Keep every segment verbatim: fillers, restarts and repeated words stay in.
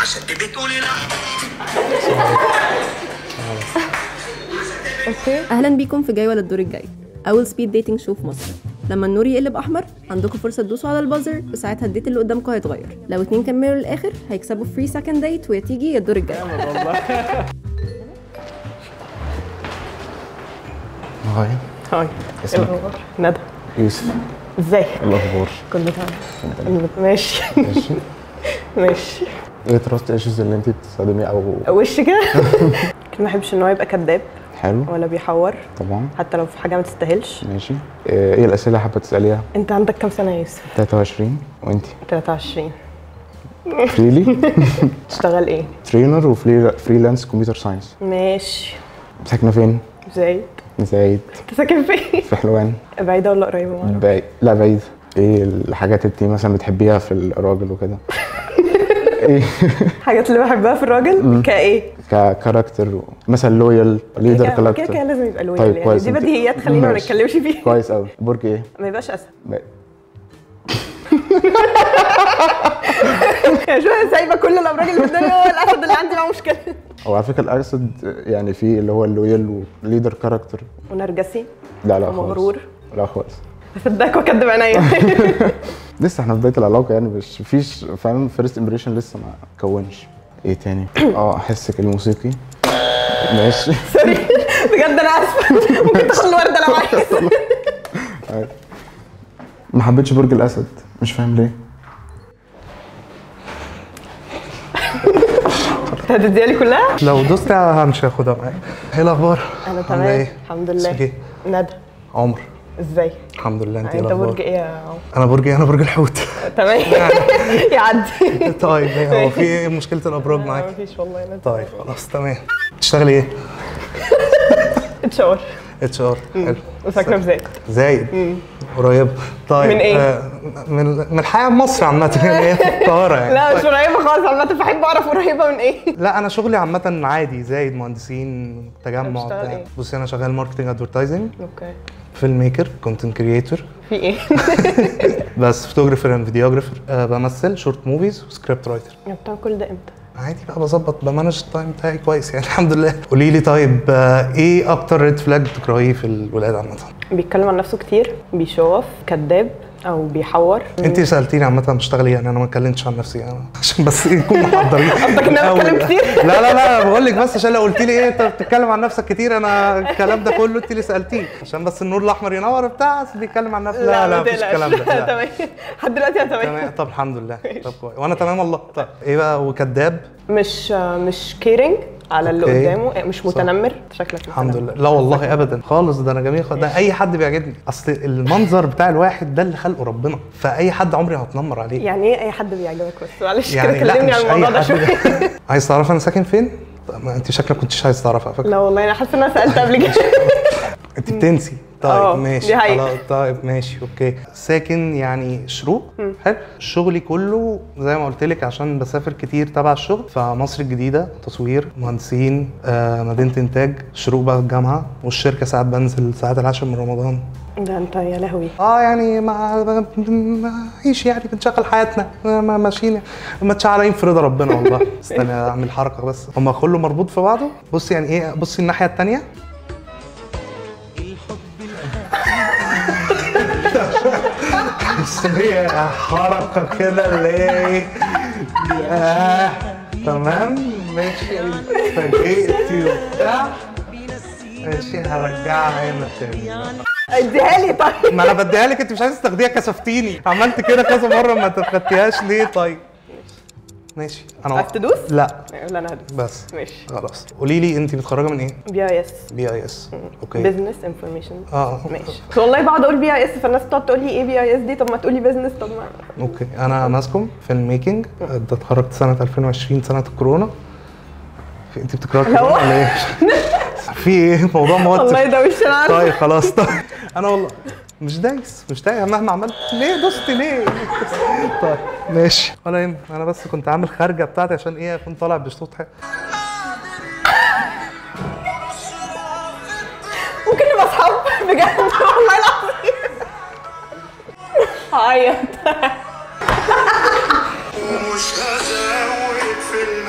عشان دي بتقولي لا. اوكي، اهلا بيكم في جاي ولا الدور الجاي، اول سبيد ديتنج شو في مصر. لما النور يقلب احمر عندكم فرصه تدوسوا على البازر، وساعتها الديت اللي قدامكم هيتغير. لو اتنين كملوا للاخر هيكسبوا فري سكند ديت، ويا تيجي يا الدور الجاي. هاي. هاي. اسمك؟ ندى. يوسف. ازيك؟ الاخبار؟ كله تمام. ماشي ماشي. ماشي. ايه تراست ايشوز اللي انت بتستخدميه او وش كده؟ ما بحبش ان هو يبقى كذاب حلو ولا بيحور طبعا، حتى لو في حاجه ما تستاهلش. ماشي. ايه الاسئله اللي حابه تساليها؟ انت عندك كام سنه يا يوسف؟ تلاتة وعشرين. وانت؟ تلاتة وعشرين. فريلي. تشتغل ايه؟ ترينر وفريلانس كمبيوتر ساينس. ماشي. ساكنه فين؟ زايد. زايد. انت ساكن فين؟ في حلوان. بعيده ولا قريبه؟ معرفش. بعيد. لا بعيد. ايه الحاجات اللي انت مثلا بتحبيها في الراجل وكده؟ ايه الحاجات اللي بحبها في الراجل كايه؟ ككاركتر مثلا لويال ليدر كده كاركتر. كده لازم يبقى لويال. طيب يعني كويس. دي بديهيات، خلينا ما ماشي. نتكلمش فيها. كويس قوي. برج ايه؟ ما يبقاش اسد. ب... يعني شو سايبه كل الابراج اللي قدامي، هو الاسد اللي عندي معاه مشكله. هو على فكره الاسد يعني في اللي هو اللويال وليدر كاركتر. ونرجسي. لا لا خالص. ومغرور. لا خالص. اصدقك واكدب عينيا. لسه احنا في بدايه العلاقه يعني، مش مفيش فاهم فيرست امبريشن لسه ما كونش. ايه تاني؟ اه حسك الموسيقي. ماشي. سوري بجد انا اسفه، ممكن تاخد الورده لو عايز. ما حبيتش برج الاسد، مش فاهم ليه. هتديها لي كلها؟ لو دوست مش هاخدها معايا. ايه الاخبار؟ انا تمام ايه؟ الحمد لله. اسمك ايه؟ ندى. عمر. ازاي؟ الحمد لله. انت ايه انت الاخبار؟ برج ايه يا عمر؟ انا برج ايه؟ انا برج الحوت. تمام. يعدي. طيب ايه هو في ايه مشكله الابراج معاك؟ مفيش والله. انا طيب خلاص تمام. بتشتغلي ايه؟ اتشاور. اتش ار. حلو. وساكنه في زايد. زايد. قريب. طيب من ايه؟ آه من من الحياه مصر عامه يعني، هي في القاهره يعني. لا مش قريبه خالص عامه، بحب اعرف قريبه من ايه. لا انا شغلي عامه عادي، زايد مهندسين تجمع. بتشتغل ايه؟ بصي انا شغال ماركتنج ادفرتايزنج، اوكي. فيلم ميكر، كونتنت كريتور، في ايه؟ بس فوتوغرافر اند فيديوغرافر. أه بمثل شورت موفيز وسكريبت رايتر. بتعمل كل ده امتى؟ عادي بقى، بظبط بمانج التايم بتاعي كويس يعني الحمد لله. قولي لي طيب آه ايه اكتر ريد فلاج بتكرهيه في الولاد عامه؟ بيتكلم عن نفسه كتير، بيشوف، كذاب او بيحور. انت سالتيني عامه بتشتغلي ايه يعني، انا ما اتكلمتش عن نفسي يعني عشان بس نكون محضرين. قصدك ان انا بتكلم كتير؟ لا لا لا بقول لك بس عشان لو قلت لي ايه انت بتتكلم عن نفسك كتير، انا الكلام ده كله انت اللي سالتيه عشان بس النور الاحمر ينور بتاع بيتكلم عن نفسه. لا لا مفيش الكلام ده. تمام لحد دلوقتي انا تمام. تمام طب الحمد لله. طب كويس وانا تمام والله. طيب ايه بقى؟ وكذاب؟ مش مش كيرنج على اللي أوكي. قدامه، مش متنمر. شكلك الحمد لله. لا والله ابدا خالص، ده انا جميل خالص. ده اي حد بيعجبني، اصل المنظر بتاع الواحد ده اللي خلقه ربنا، فاي حد عمري هتنمر عليه. يعني ايه اي حد بيعجبك؟ بس معلش يعني كده كلمني عن الموضوع ده شويه. عايز تعرف انا ساكن فين؟ طب ما انت شكلك كنتش عايز تعرف على فكره. لا والله انا حاسه ان انا سالت قبل كده. انت بتنسي. طيب اه، ماشي دي حقيقة. خلاص. طيب ماشي اوكي. ساكن يعني شروق. حلو. شغلي كله زي ما قلت لك عشان بسافر كتير تبع الشغل، فمصر الجديده تصوير، مهندسين، آه مدينه انتاج، شروق بقى الجامعه، والشركه ساعات بنزل ساعات العاشر من رمضان. ده انت يا لهوي. اه يعني مع معيش يعني بنشغل حياتنا ما ماشيين متشعلقين في رضا ربنا والله. استنى اعمل حركه بس، هما كله مربوط في بعضه. بصي يعني ايه، بصي الناحيه الثانيه. بس هي حركه كده اللي هي آه. تمام ماشي. اتفاجئتي وبتاع. ماشي هرجعها هنا تاني. اديها لي طيب. ما انا بديها لك، انت مش عايزه تاخديها كسفتيني. عملت كده كذا مره ما تاخدتيهاش ليه؟ طيب ماشي. انا عايز تدوس؟ لا لا انا هدوس. بس ماشي خلاص. قولي لي انت متخرجه من ايه؟ بي اي اس. بي اي اس. اوكي. بزنس انفورميشن. اه ماشي. والله بقعد اقول بي اي اس، فالناس بتقعد تقول لي ايه بي اي اس دي؟ طب ما تقولي بزنس. طب ما اوكي. انا ماسكوم فيلم ميكنج، ده اتخرجت سنه ألفين وعشرين سنه الكورونا. انت بتكرهي الكورونا ولا ايه؟ في ايه موضوع موتر؟ والله ده مش انا عارفه. طيب خلاص. طيب انا والله مش دايس مش دايس مهما عملت. ليه دوستي ليه؟ طيب ماشي ولا يهمك. انا بس كنت عامل خارجه بتاعتي عشان ايه اكون طالع بصوت حلو. ممكن نبقى اصحاب بجد والله العظيم. هعيط. ومش هزود في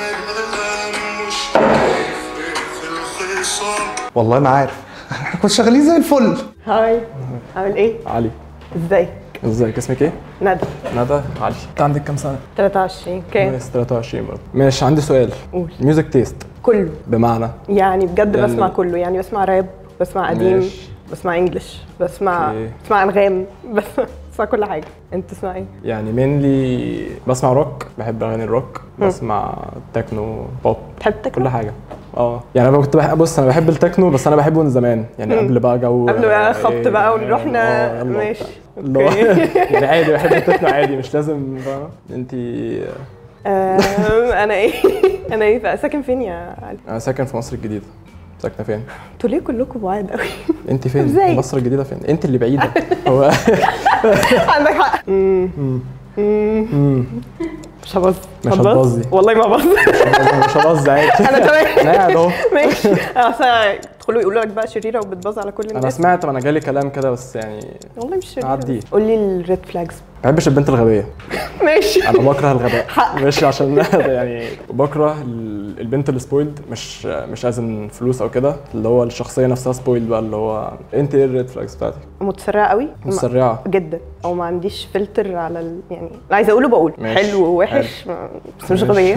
والله ما عارف. كنت شغالين زي الفل. هاي، عامل ايه؟ علي. ازيك؟ ازيك، اسمك ايه؟ ندى. ندى. علي. انت عندك كام سنة؟ تلاتة وعشرين. كام؟ بس تلاتة وعشرين برضه. ماشي، عندي سؤال. قول. ميوزك تيست كله بمعنى يعني بجد يعني- بسمع كله، يعني بسمع راب، بسمع قديم، ماشي. بسمع انجلش، بسمع اوكي. بسمع انغام، بس بسمع كل حاجه. انت تسمع ايه؟ يعني مينلي بسمع روك، بحب اغاني الروك، بسمع تكنو، بوب، بتحب تكنو؟ كل حاجة. اه يعني انا كنت بحب، بص انا بحب التكنو بس انا بحبه من زمان، يعني قبل بقى جو قبل بقى خبط إيه، بقى ونروح ن- آه، يلا ماشي. وبتاع. اللي هو يعني عادي بحب التكنو عادي، مش لازم فاهمة. انت آم، انا ايه؟ انا ايه بقى؟ ساكن فين يا علي؟ انا ساكن في مصر الجديدة. ساكنة فين؟ انتوا ليه كلكم بعاد قوي؟ انت فين؟ ازاي؟ مصر الجديدة فين؟ انت اللي بعيدة. هو عندك حق. مم. مم. مش هبظ. مش هتبظ؟ هتبظي. والله ما بظ. مش هبظ عادي. انا تمام. انا قاعد اهو. ماشي. اصل يدخلوا يقولوا لك بقى شريره وبتبظ على كل انا الناس. سمعت، وانا جالي كلام كده بس يعني والله مش شريره. عديه. قول لي الريد فلاجز. ما بحبش البنت الغبية. ماشي. انا بكره الغباء. حق. مش عشان يعني بكره ال- البنت السبويلد، مش مش ازن فلوس او كده، اللي هو الشخصيه نفسها سبويلد بقى، اللي هو انت ايه الريد فلاجز بتاعتك؟ متسرعه قوي. متسرعه جدا، او ما عنديش فلتر على ال... يعني اللي عايزه اقوله بقول ماشي. حلو ووحش ما- بس مش ماشي. غبيه.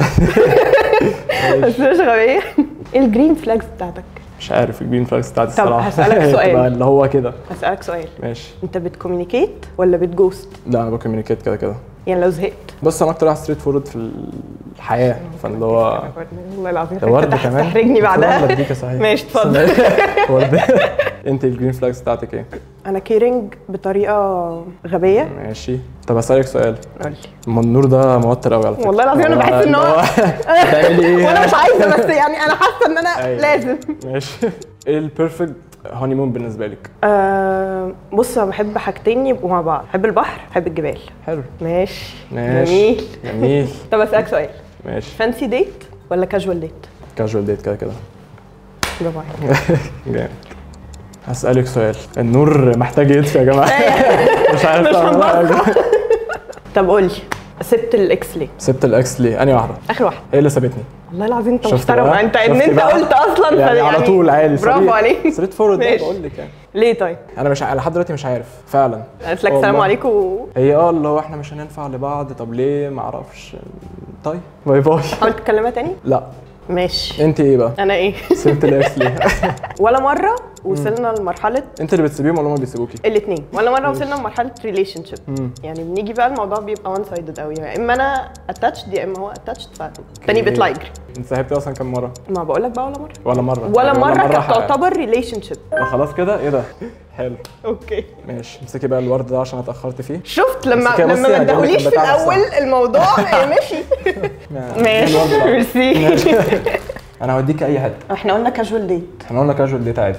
بس مش غبيه. ايه الجرين فلاجز بتاعتك؟ مش عارف الجرين فلاجز بتاعتي طب الصراحه. هسألك سؤال. تبقى اللي هو كده. هسألك سؤال. ماشي. انت بتكوميونيكيت ولا بتجوست؟ لا انا بكوميونيكيت كده كده. يعني لو زهقت. بص انا اكتر واحد ستريت فورورد في الحياه، فاللي هو والله العظيم ده ورد خليك كمان. تحرجني بعدها. ورد ديكا صحيح. ماشي اتفضل. ورد. انت الجرين فلاجز بتاعتك ايه؟ انا كيرنج بطريقه غبيه. ماشي. طب اسالك سؤال. قول لي. ما النور ده موتر قوي على فكره. والله العظيم انا هو بحس ان اللي هو بتعملي ايه؟ وانا مش عايزه، بس يعني انا حاسه ان انا أيوة. لازم. ماشي. ايه البيرفكت هاني مون بالنسبه لك؟ آه بص انا بحب حاجتين يبقوا مع بعض، بحب البحر، بحب الجبال. حلو. ماشي. ماشي. جميل. جميل. طب اسالك سؤال. ماشي. فانسي ديت ولا كاجوال ديت؟ كاجوال ديت كده كده. برافو عليك. جامد. هسألك سؤال، النور محتاج يطفي يا جماعه. مش عارف مش أعمل حاجة. طب قول لي، سبت الاكس ليه؟ سبت الاكس ليه؟ انهي واحده؟ اخر واحده. ايه اللي سابتني؟ والله العظيم انت شفت محترم. بقى؟ انت ان شفت انت بقى؟ قلت اصلا يعني على طول عادي. برافو عليك. ستريت فورورد ماشي. بقول لك يعني. ليه طيب؟ انا مش ع- لحد دلوقتي مش عارف فعلا. قالت لك والله. سلام عليكم. هي اه اللي هو احنا مش هننفع لبعض، طب ليه؟ ما اعرفش. طيب باي باي. حاولت تكلمها تاني؟ لا. ماشي. انت ايه بقى؟ انا ايه؟ سبت الاكس ليه؟ ولا مره وصلنا لمرحله انت اللي بتسيبيهم ولا هم بيسيبوكي؟ الاثنين، ولا مره وصلنا لمرحله ريليشن شيب. يعني بنيجي بقى الموضوع بيبقى وان سايدد قوي، يا اما انا اتاتشد يا اما هو اتاتشد، فالتاني بيطلع يجري. انت صاحبتي اصلا كام مره؟ ما بقول لك بقى ولا مره ولا مره؟ ولا مره كانت حق- تعتبر ريليشن شيب. لا خلاص كده. ايه ده؟ حلو. اوكي. ماشي. امسكي بقى الورد ده عشان اتاخرت فيه. شفت لما بس كده بصي لما ما هجيب لك اداهوليش في البتاع الاول نفسها. الموضوع ماشي. ماشي. الورد ده. ميرسي. انا هوديك اي حته. احنا قلنا كاجوال ديت. احنا قلنا كاجوال ديت عادي.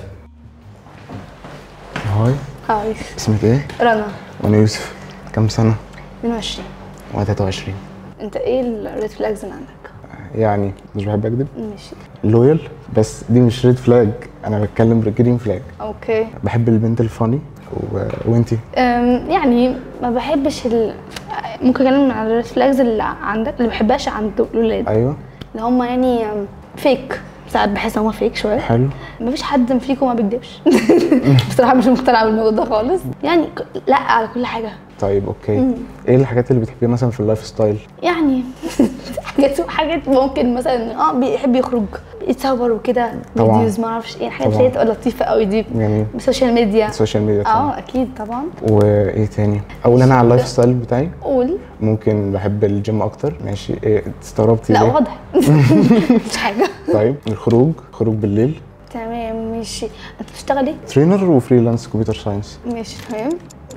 هاي، هاي اسمك ايه؟ رنا. وانا يوسف. كام سنة؟ اتنين وعشرين. وانا تلاتة وعشرين. انت ايه الريد فلاجز اللي عندك؟ يعني مش بحب اكذب، ماشي. لويال، بس دي مش ريد فلاج، انا بتكلم جرين فلاج. اوكي. بحب البنت الفاني و... وانتي؟ أم، يعني ما بحبش ال... ممكن اتكلم عن الريد فلاجز اللي عندك اللي ما بحبهاش عند الولاد، ايوه. اللي هم يعني أم، فيك. ساعات بحس ان هم فيك شويه. حلو. مفيش حد فيكم ما بيكدبش. بصراحه مش مقتنعه بالموضوع ده خالص، يعني ك- لا على كل حاجه. طيب اوكي. ايه الحاجات اللي بتحبيها مثلا في اللايف ستايل؟ يعني حاجات حاجات ممكن مثلا اه بيحب يخرج يتصور وكده، طبعاً. فيديوز ما اعرفش ايه، حاجات طبعاً. اللي هي تبقى لطيفه قوي دي. يعني السوشيال ميديا. السوشيال ميديا طبعا. اه اكيد طبعا. وايه تاني؟ اقول انا على اللايف ستايل بتاعي. قول. ممكن بحب الجيم اكتر. ماشي. إيه استغربتي لا ليه؟ واضح. مش حاجه. طيب الخروج، خروج بالليل. تمام ماشي. انت بتشتغل ايه؟ ترينر وفريلانس كمبيوتر ساينس. ماشي تمام.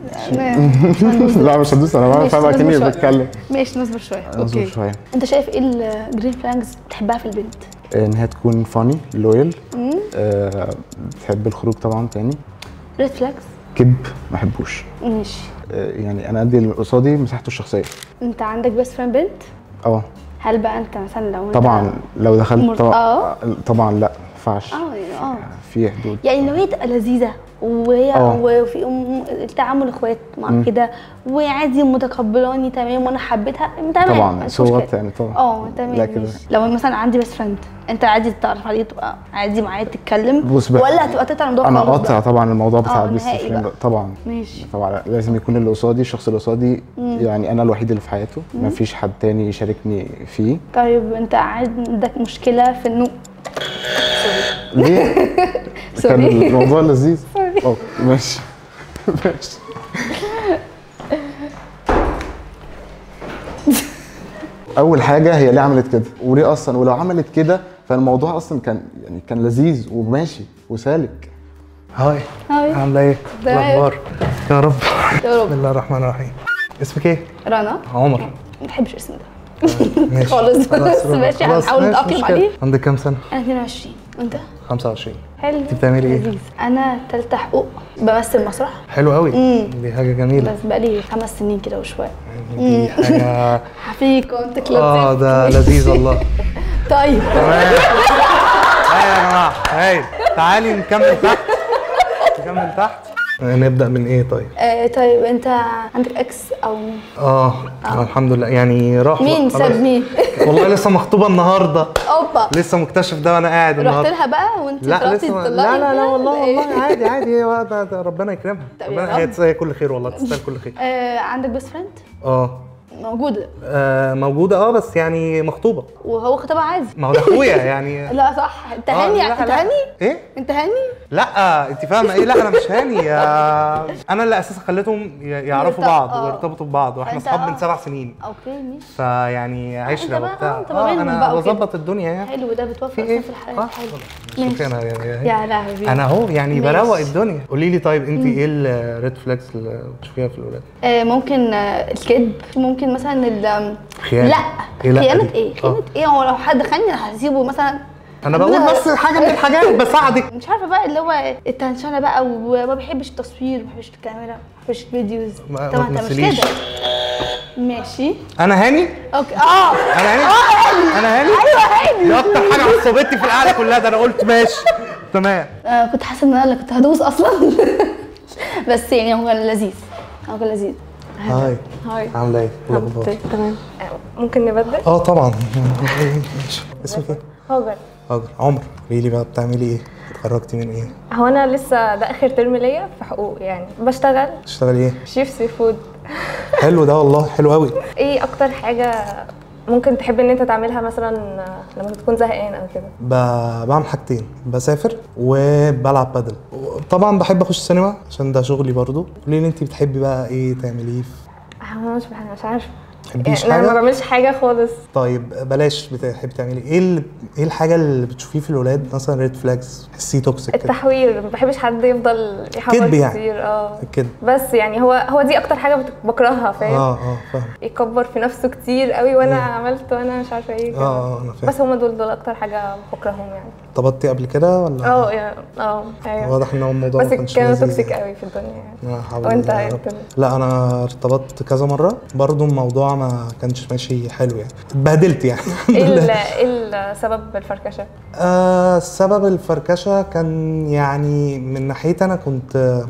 لا مش هدوس، انا ماشي، فاهم نصبر اكني شوية. بتكلم. ماشي نصبر شويه. اصبر اوكي. شويه. انت شايف ايه الجرين فلاجز بتحبها في البنت؟ انها تكون فاني، لويال، آه بتحب الخروج طبعا. تاني ريد فلاجز. كذب ما بحبوش. ماشي. آه يعني انا ادي اللي قصادي مساحته الشخصيه. انت عندك بيست فريند بنت؟ اه هل بقى انت مثلا لو انت طبعا لو دخلت مر- طبعا آه. طبعا لا ينفعش، اه يعني اه في حدود. يعني لو هي تبقى لذيذه وهي آه. وفي أم- التعامل اخوات مع كده وعادي متقبلاني تمام وانا حبيتها تمام طبعا مفيش صوت مشكلة. يعني طبعا. اه تمام لا كده. ماشي. لو مثلا عندي بيست فريند انت عادي تتعرف عليه تبقى عادي معايا تتكلم بص بقى، ولا هتبقى تقطع الموضوع انا خالص قاطع بقى؟ طبعا الموضوع بتاع آه، البيست نهائي فريند بقى. طبعا. ماشي. طبعا لازم يكون اللي قصادي، الشخص اللي قصادي يعني انا الوحيد اللي في حياته، مفيش حد تاني يشاركني فيه. طيب انت عندك مشكله في انه ليه؟ كان سوري الموضوع لذيذ. اه ماشي ماشي. اول حاجه هي ليه عملت كده وليه اصلا، ولو عملت كده فالموضوع اصلا كان يعني كان لذيذ وماشي وسالك. هاي هاي. عامله ايه؟ تمام. الاخبار؟ يا رب. يا رب. بسم الله الرحمن الرحيم. اسمك ايه؟ رنا عمر. ما بحبش الاسم ده ماشي خالص. خلاص، بس ماشي خلاص، هنحاول ماشي، نتأقلم مشكلة. عليه. عندك كام سنه؟ انا اتنين وعشرين وانت؟ خمسة وعشرين. حلو. انت بتعملي ايه؟ لذيذ. انا تالتة حقوق بمثل مسرح حلو قوي. مم. دي حاجه جميله. بس بقالي خمس سنين كده وشويه. دي حاجه في كونت اه لطيف. ده لذيذ والله. طيب تمام. هاي يا جماعه، هاي تعالي نكمل تحت، نكمل تحت. نبدا من ايه طيب؟ آه طيب انت عندك اكس او اه الحمد لله يعني راح مين خلاص. ساب مين؟ والله لسه مخطوبه النهارده، اوبا لسه مكتشف ده وانا قاعد رحت النهارده. لها بقى وانت لا طلعتي لسه ما- تطلعي لا لا لا والله ولا إيه؟ والله عادي عادي، هي ده- ده ربنا يكرمها. طب يا ربنا هي رب. تستاهل كل خير والله، تستاهل كل خير. آه عندك بيست فريند اه موجوده آه، موجوده اه بس يعني مخطوبه. وهو خطيبها عادي. ما هو ده اخويا يعني. لا صح انت آه، هاني لا، انت لا. هاني ايه؟ انت هاني لا انت فاهمه ايه؟ لا انا مش هاني. آه، انا اللي اساسا خليتهم ي- يعرفوا يرتب- بعض آه. ويرتبطوا ببعض، واحنا فأنت اصحاب آه. من سبع سنين. اوكي ماشي فيعني عشره بقى- وبتاع. آه، أنت ما بينهم انا بقى وكده. بظبط الدنيا يعني. حلو ده بتوفر في ايه؟ اصلا في الحياه آه، حلو شوفي انا يعني يا لهوي انا اهو يعني ماشي. بروق الدنيا. قولي لي طيب انت ايه الريد فلاجز اللي بتشوفيها في الولاد؟ آه ممكن آه الكذب ممكن مثلا ال خيانة. لا إيه لا خيانة دي؟ ايه؟ آه. خيانة ايه؟ هو لو حد خاني انا هسيبه مثلا انا بقول بس حاجه من الحاجات بساعدك. مش عارفه بقى اللي هو التنشنه بقى وما بيحبش التصوير ما بيحبش الكاميرا ما بيحبش الفيديوز. ما- طبعا ما انت مش تمثليش. كده ماشي انا هاني؟ اوكي اه انا هاني؟ اه انا هاني؟ ايوه هاني دي اكتر حاجه عصبتني في القعده كلها، ده انا قلت ماشي تمام. آه كنت حاسه ان انا اللي كنت هدوس اصلا بس يعني هو كان لذيذ هو كان لذيذ هاي هاي عامله ايه؟ إيه الاخبار؟ تمام ممكن نبدل؟ اه طبعا. ماشي. اسمك ايه؟ هاجر هاجر. عمر. قولي لي بقى بتعملي ايه؟ اتخرجتي من ايه؟ هو انا لسه ده اخر ترم ليا في حقوق يعني بشتغل بتشتغلي ايه؟ شيف سي فود. حلو ده والله، حلو قوي. ايه اكتر حاجه ممكن تحب ان انت تعملها مثلا لما تكون زهقان او كده؟ ب- بعمل حاجتين، بسافر وبلعب بادل. طبعا بحب اخش السينما عشان ده شغلي برضو. قولي لي انت بتحبي بقى ايه تعمليه؟ انا مش بحب مش عارفه بتحبيش يعني انا ما حاجه؟ بعملش حاجه خالص. طيب بلاش، بتحبي تعملي ايه؟ اللي ايه الحاجه اللي بتشوفيه في الولاد مثلا ريد فلاجز تحسيه توكسيك كده؟ التحوير ما بحبش حد يفضل يحور كدب يعني. كتير اه كده. بس يعني هو هو دي اكتر حاجه بت- بكرهها فاهم. اه اه فاهم. يكبر في نفسه كتير قوي وانا عملت وانا مش عارفه ايه كده. اه اه انا فاهم. بس هما دول دول اكتر حاجه بكرههم يعني. ارتبطتي قبل كده ولا؟ اه يعني اه ايوه واضح ان هو الموضوع بس ما كانش كانوا لذيذ توكسيك يعني. قوي في الدنيا يعني. لا حول وانت الله يا عرفت رب. لا انا ارتبطت كذا مره برضو، الموضوع ما كانش ماشي حلو يعني، اتبهدلت يعني. ايه ال- ايه السبب الفركشه؟ آه سبب الفركشه كان يعني من ناحيتي انا كنت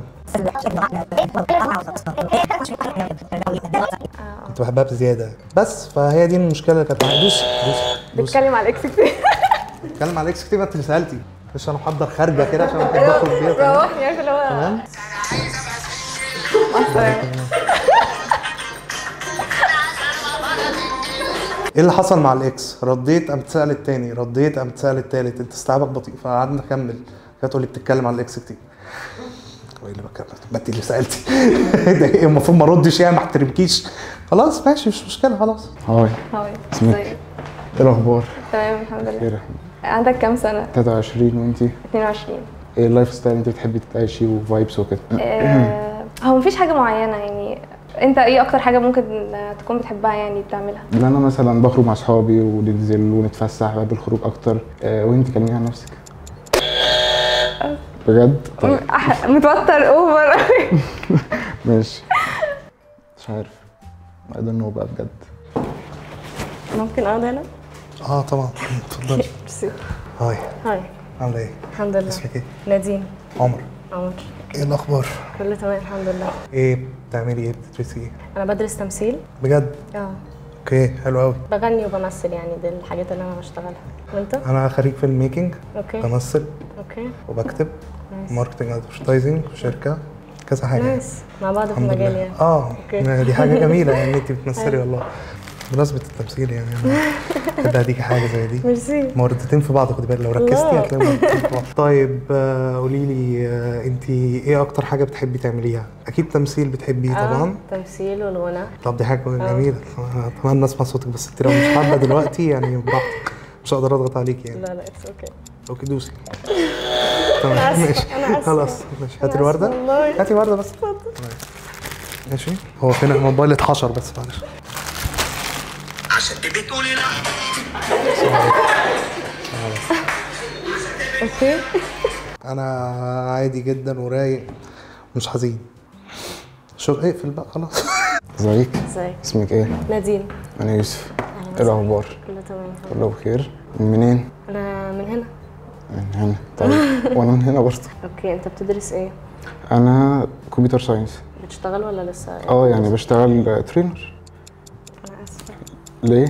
كنت بحبها بزياده بس، فهي دي المشكله اللي كانت معايا. دوس دوس دوس. بتكلم على الاكس كتير. بتكلم على الاكس كتير. انت اللي سالتي مش انا محضر خارجه كده عشان بحب اخرج بيها. روحني عارفه اللي هو تمام. مع السلامة. ايه اللي حصل مع الاكس؟ رديت قام اتسال التاني، رديت قام اتسال التالت، انت استيعابك بطيء. فقعدنا نكمل. كانت تقول لي بتتكلم على الاكس كتير. وايه اللي بكمل؟ ما انت اللي سالتي. ده ايه المفروض ما اردش يعني ما احترمكيش. خلاص ماشي مش مشكله خلاص. هاي هاي اسمك؟ ازيك؟ ايه الاخبار؟ تمام الحمد لله. خير. عندك كام سنه؟ تلاتة وعشرين وانتي؟ اتنين وعشرين. ايه اللايف ستايل اللي انت بتحبي تعيشي وفايبس وكده؟ آه، هو مفيش حاجه معينه يعني. انت ايه اكتر حاجه ممكن تكون بتحبها يعني بتعملها؟ ان انا مثلا بخرج مع اصحابي وننزل ونتفسح، بحب الخروج اكتر. آه وانت كلميني عن نفسك. بجد؟ طيب أح- متوتر اوفر. ماشي. مش عارف. I don't know بقى بجد. ممكن اقعد هنا؟ اه طبعا اتفضلي. ميرسي. هاي هاي عامله ايه؟ الحمد لله. اسمك ايه؟ نادين. عمر. عمر. ايه الاخبار؟ كله تمام الحمد لله. ايه بتعملي ايه؟ بتدرسي ايه؟ انا بدرس تمثيل. بجد؟ اه. اوكي حلو قوي. بغني وبمثل، يعني دي الحاجات اللي انا بشتغلها. وانت؟ انا خريج فيلم ميكنج. اوكي. بمثل اوكي. وبكتب نايس. ماركتنج ادفرتايزنج في شركه كذا حاجه. نايس. مع بعض في الحمد المجال لله. يعني. اه أوكي. دي حاجه جميله يعني انت بتمثلي والله. بمناسبه التمثيل يعني انا بحب اديكي حاجه زي دي. ميرسي. موردتين في بعض، خدي بالك لو ركزتي الله. هتلاقي موردتين في بعض. طيب آه، قولي لي آه، انت ايه اكتر حاجه بتحبي تعمليها؟ اكيد تمثيل بتحبيه طبعا. آه. تمثيل والغنى. طب دي حاجه جميله، اتمنى اسمع صوتك، بس انت لو مش حابه دلوقتي يعني براحتك، مش هقدر اضغط عليكي يعني. لا لا اتس اوكي. اوكي دوسي. تمام ماشي خلاص ماشي. هاتي الورده، والله. هاتي ورده بس. ماشي. هو فين الموبايل؟ اتحشر بس معلش. عشان بتقولي لا. اوكي. انا عادي جدا ورايق مش حزين. شو اقفل بقى خلاص. ازيك؟ ازيك؟ اسمك ايه؟ نادين. انا يوسف. ايه الاخبار؟ كله تمام. كله بخير. من منين؟ انا من هنا. من هنا. طيب وانا من هنا برضه. اوكي. انت بتدرس ايه؟ انا كمبيوتر ساينس. بتشتغل ولا لسه؟ اه يعني بشتغل ترينر. انا اسفه. ليه؟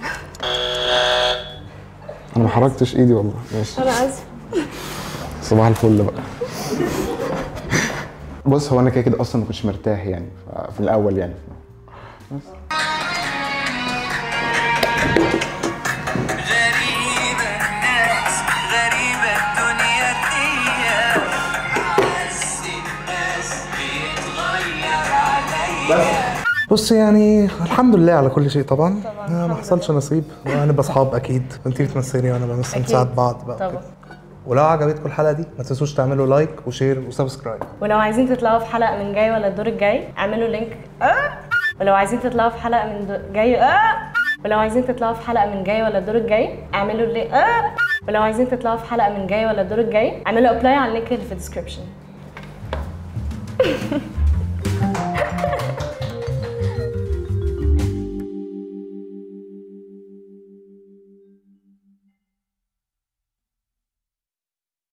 انا ما حركتش ايدي والله. ماشي. انا اسفه. صباح الفل بقى. بص هو انا كده كده اصلا ما كنتش مرتاح يعني في الاول يعني. بس غريبة الناس غريبة الدنيا دي، عز الناس بيتغير عليا. بص يعني الحمد لله على كل شيء طبعا. طبعا ما حصلش نصيب وهنبقى اصحاب اكيد. انتي بتمثلي وانا بمثل، نساعد بعض بقى. طبعا. ولو عجبتكم الحلقه دي ما تنسوش تعملوا لايك وشير وسبسكرايب. ولو عايزين تطلعوا في حلقه من جاي ولا الدور الجاي اعملوا لينك اه. ولو عايزين تطلعوا في حلقه من دو... جاي اه. ولو عايزين تطلعوا في حلقه من جاي ولا الدور الجاي اعملوا لينك اه. ولو عايزين تطلعوا في حلقه من جاي ولا الدور الجاي اعملوا ابلاي على اللينك اللي في الديسكربشن.